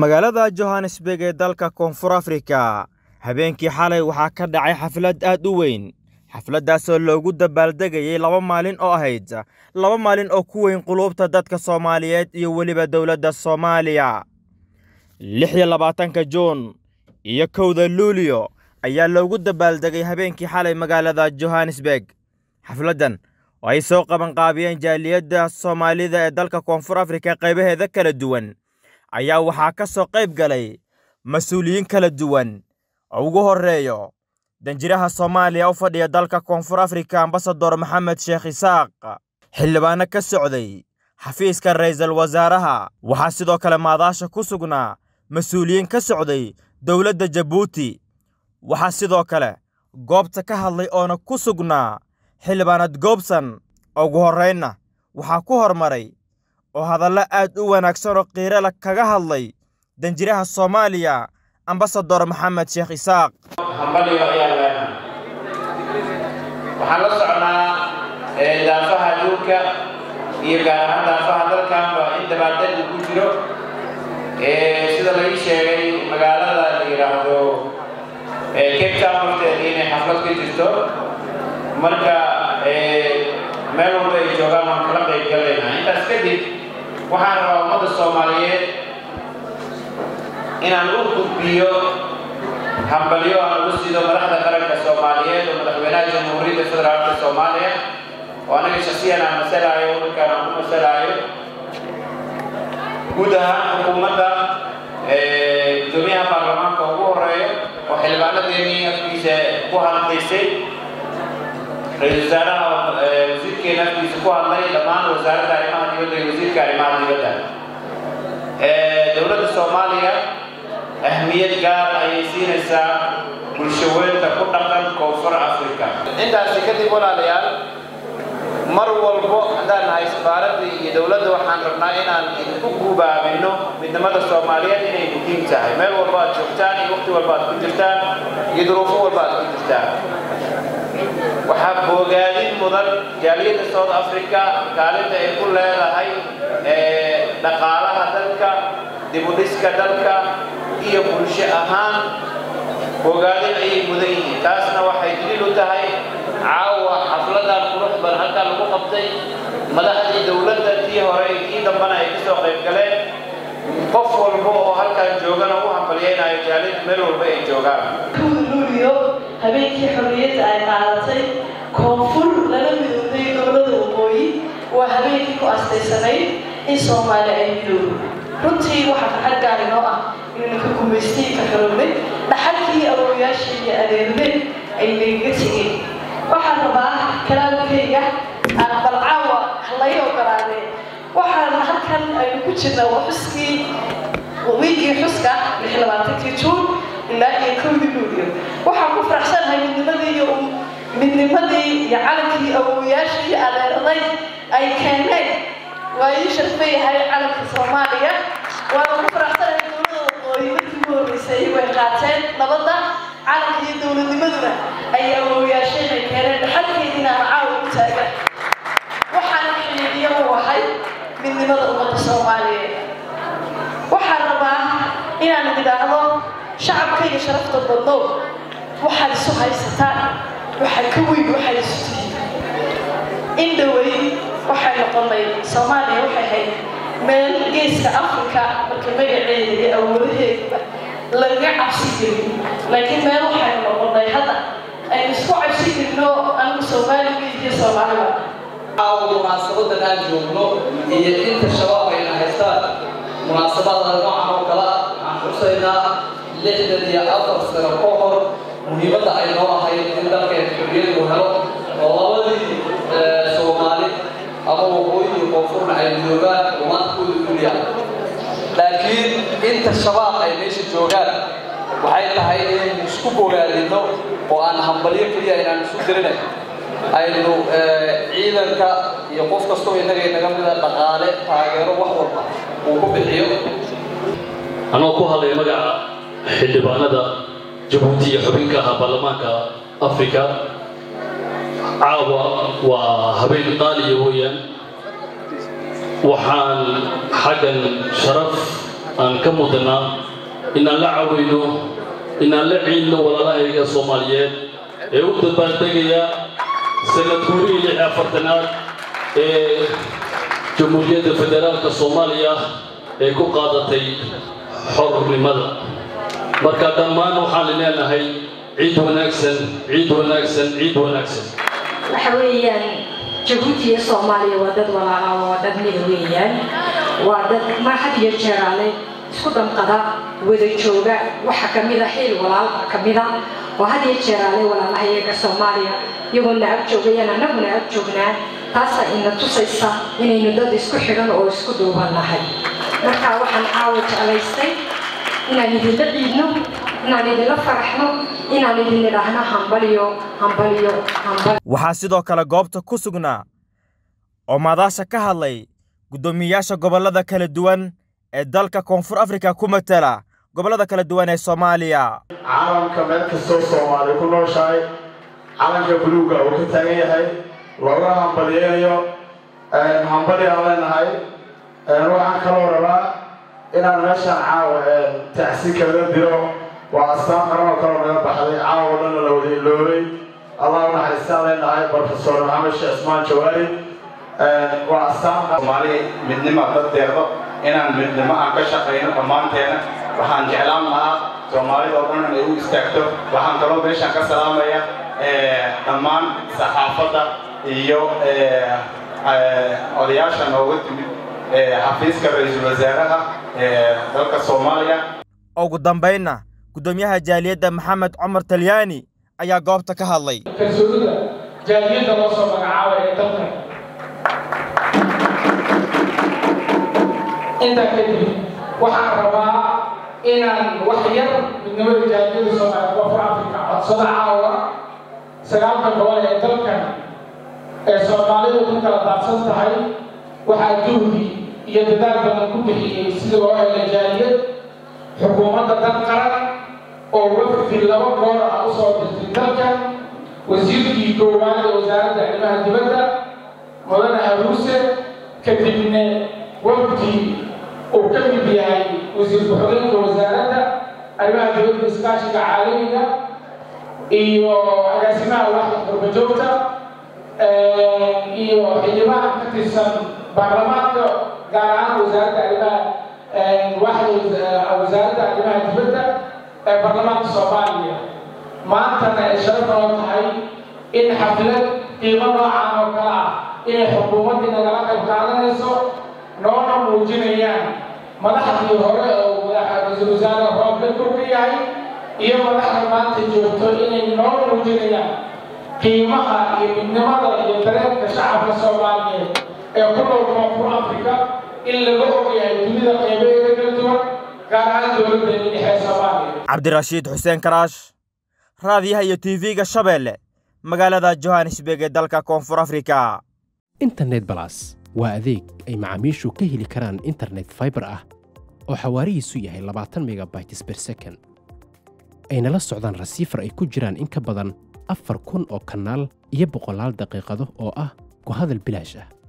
magaalada Johannesburg ee dalka Koonfur Afrika habeenkii xalay waxaa ka dhacay xaflad aad u weyn. xafladaas oo loogu dabaaldegayay 2 maalin oo ahayd 2 maalin oo ku weyn qulubta dadka Soomaaliyeed iyo waliba dawladda Soomaaliya. 26 Juun iyo 1 Luulyo ayaa loogu dabaaldegay habeenkii xalay magaalada Johannesburg. xafladan oo ay soo qaban qaabiyeen jaaliyadda Soomaalida ee dalka Koonfur Afrika qaybaheeda kala duwan ayaa waxaa ka soo qayb galay mas'uuliyiin kala duwan oo ugu horeeyo danjiraha Soomaaliya u fadhiya dalka Koonfur Afrika Ambassador Maxamed Sheekh Isaaq, xildhibaano ka socday xafiiska ra'iisul wasaaraha. waxaa sidoo kale maadaasha ku sugnaa mas'uuliyiin ka socday dawladda Djibouti. waxaa sidoo kale goobta ka hadlay oona ku sugnaa xildhibaanad Goobsan. ugu horreynna waxaa ku hormaray oo hadalla aad u wanaagsan oo qiiro leh kaga hadlay danjiraha Soomaaliya Ambassador Maxamed Sheekh Isaaq. waxaan la socnaa daafaha dhulka iyo gaar ahaan daafaha dalkan waa in dabaaldeg ku jiro sida la sheegay magaalada la yiraahdo Cape Town horteeda inay xaflad ka jirto marka meel walba ay joogaan waan kala qayb galaynaa. intaas kadib waxaan rabaa ummadda Soomaaliyeed inaan u gudbiyo hambalyo aan ugu siido madaxda qaranka Soomaaliyeed oo madaxweynaha Jamhuuriyadda Federaalka Soomaaliya oo anaga shakhsiyan aan masalayo markaan aan ku masalayo guud ahaan xukuumadda gudoomiyaha baarlamaanka ugu horeeyo oo xildhibaanadeennii afkiisa ku hadlaysay ra'iisul wasaaraha wasiirkeena afkiisa ku hadlay dhammaan wasaaradda arrimaha dibadda iyo wasiirka arrimaha dibadda dowladda Soomaaliya ahmiyad gaar ayay siinaysaa bulshaweynta ku dhaqan Koonfur Afrika. intaas kadib walaalayaal mar walbo haddaan nahay safaaradda iyo dowladda waxaan rabnaa inaan ku guubaabino midnimada Soomaaliyeed inay muhiim tahay meel walba aad joogtaan iyo waqti walba aad ku jirtaan iyo duruufo walba aad ku jirtaan. waxaa bogaadin mudan jaaliyadda South Africa kaalinta ay ku leedahay dhaqaalaha dalka dib u dhiska dalka iyo bulsho ahaan bogaadin ayay mudan yihiin. taasna waxay daliil u tahay caawa xafladan qurux badan halkaa lagu qabtay madaxdii dowladda tii hore iyo tii dambana ay kasoo qayb galeen. qof walba oo halkan joogana u hambalyaynayo jaaliyadda meel walba ay joogaan. Luulyo habeenkii xorriyadda ay qaadatay koonfur lala midoobay gobolada waqooyi waa habeenkii ku astaysanayd in Soomaaliya ay midoobo. runtii waxaa farxad gaar inoo ah inaynu ka gumaystay ka xoroobnay dhaxalkii awoowayaashii iyo adeeradeen ay nagaga tegeen. waxaan rabaa kalaamkayga aan balcaawa laga ogolaadee waxaan halkan aynu ku jirnaa waa xuskii wiigii xuska 26 Juun ilaa iyo 1 Luulyo. waxaan ku faraxsanahay midnimadii iyo calankii awoowayaashii iyo adeeraday ay keeneen waa ii sharfayahay calanka Soomaaliya. waan ku faraxsanahay dowladda waqooyi markii ugu horreysay way qaateen nabadda calanka iyo dowladnimaduna ay awoowayaasheen ay keeneen dhaxalkeediina aan caawa u taagan. waxaan xiliyo u ahay midnimada ummadda Soomaaliyeed. waxaan rabaa inaan idhaahdo shacabkayga sharafta badnow waxaad isu haysataan waxay ka weyn waxay isu tihiin. in dhawey waxay noqonay Soomaaliya waxay ahayd meel geeska Afrika marka magaceeda iyo awoodaheeda laga cabsi gelin laakiin meel waxay noqonay hadda ay isku cabsi gelino anigu Soomaaliya iyo Soomaaliya. munaasabadan aan joogno iyo inta shabaab ay haystaan munaasabada noocan oo kale aan xusaynaa 64 sano ka hor muhiimadda ay noo ahayd in dalkeen xorriyad uu helo oo labadii Soomaali ama waqooyi iyo koonfurna ay joogaan umaadkooda kuliyaan. laakiin inta shabaab ay meesha joogaan waxay tahay in isku bogaadino oo aan hambalyo keliya inaan isu dirinay aynu ciidanka iyo qof kastoo inaga mida dhaqaale taageero wax walba uu ku bixiyo. anoo ku hadlay magaca xildhibaanada Djibouti iyo xubinka baarlamaanka Afrika caawa waa habeen qaaliya weeyaan. waxaan xaggan sharaf aan ka mudnaa inaan la caawino inaan la ciidno walaalahayga Soomaaliyeed ee u dabaaldegaya sanad guurihii 46aad ee Jamhuuriyadda Federaalka Soomaaliya ee ku qaadatay xornimada. marka dhammaan waxaan leenahay ciid wanaagsan ciid wanaagsan ciid wanaagsan. waxa weeyaan Jabuuti iyo Soomaaliya waa dad walaalo oo dad mid weeyaan waa dad ma had iyo jeer ale isku damqada wada jooga waxa kamid ah xil walaal kamid ah oo had iyo jeer ale walaalahayaga Soomaaliya iyagoo la ag joogayana annaguna ag joognaa taas ayna tusaysa inaynu dad isku xiran oo isku duubanahay. marka waxaan caawa jeclaystay inaan idinla ciidno inaan idinla faraxno inaan idin idhaahno hambaliyo hambaliyo hambaliyo. waxaa sidoo kale goobta ku sugnaa oo maadaasha ka hadlay gudoomiyaasha gobollada kala duwan ee dalka Koonfur Afrika ku matala gobollada kala duwan ee Soomaaliya. caalamka meel kastoo Soomaali ku nooshahay calanka buluuga oo ka taagan yahay looga hambaliyeeyo hambali aan leenahay. waxaan kaloo rabaa inaan meeshaan caawa tacsi kala diro waa astaan qaran oo kale naga baxday caawa dhan la wada iloobay allah u naxariistaan leenahay Professor Maxamed Sheekh Ismaan Jawaari waa astaan Soomaali midnimo daddeedo inaan midnimo aan ka shaqeyno dhammaanteena waxaan jeclaan lahaa Soomaalida oo dhan inay u istaagto. waxaan kaloo meeshaan ka salaamaya dhammaan saxaafadda iyo odayaasha nooga timid xafiiska ra'iisul wasaaraha dalka Soomaaliya. ugu dambeynna gudoomiyaha jaaliyadda Maxamed Cumar Talyaani ayaa goobta ka hadlay. kalsoonida jaaliyadda loo soo magacaabay ee dalka inta kadib waxaan rabaa inaan wax yar midnimada jaaliyadda Soomaaliya Koonfur Afrika codsada caawa 9 gobol ee dalkan ee Soomaalidu ku kala daadsan tahay waxaa juhdi iyo dadaal badan ku bixiyay sida loo helo jaaliyad xukuumadda dad qaran oo wafdi 2 goor ah u soo dirtay dalkan wasiirkii koowaad ee wasaaradda arrimaha dibadda mudane Aruuse kadibna wafdi oo ka mid yahay wasiir ku-xigeenka wasaaradda arrimaha dibadda iskaashiga caalamiga iyo agaasimaha waaxda qurba-joogta iyo xildhibaan ka tirsan baarlamaanka gaar ahaan wasaaradda arrimaha wasaaradda arrimaha dibadda ee baarlamaanka Soomaaliya. maantana ay sharaf noo tahay in xaflad qiimo noocan oo kale ah inay xukuumadda nagala qayb qaadanayso noona muujinayaan madaxdii hore oo ra'iisul wasaare Rooble ku yahay iyo madaxda maanta joogto inay noo muujinayaan qiimaha iyo midnimada iyo dareenka shacabka Soomaaliyeed ee ku nool Koonfur Afrika in laga ogyahay dunida qaybaheeda kala duwan gaar ahaan dowladda dhexe Soomaaliya. Cabdirashiid Xuseen Karaash raadiyaha iyo TV-ga Shabeelle magaalada Johannesburg ee dalka Koonfur Afrika. internet plus waa adeeg ay macaamiishu ka heli karaan internet fiber ah oo xawaarihiisu yahay 20 megabytes per second ayna la socdaan rasiifar ay ku jiraan in ka badan 4,000 oo kanaal iyo 100 daqiiqado oo ah ku hadal bilaash ah.